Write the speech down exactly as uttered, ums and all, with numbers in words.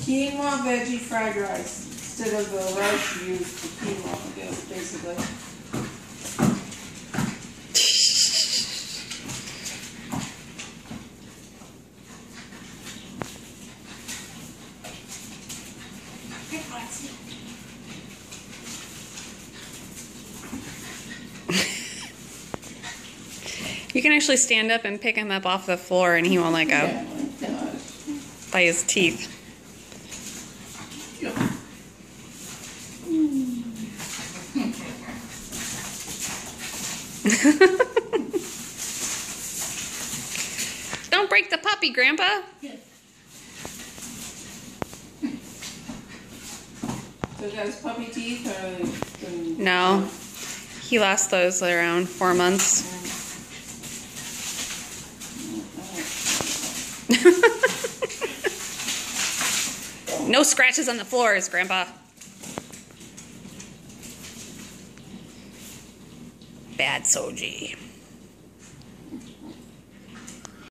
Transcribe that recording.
Quinoa veggie fried rice. Instead of the rice you use for quinoa, basically. You can actually stand up and pick him up off the floor and he won't let go. Yeah, my gosh. By his teeth. Don't break the puppy, Grandpa. So he got his puppy teeth or? No. He lost those around four months. No scratches on the floors, Grandpa. Bad Soji.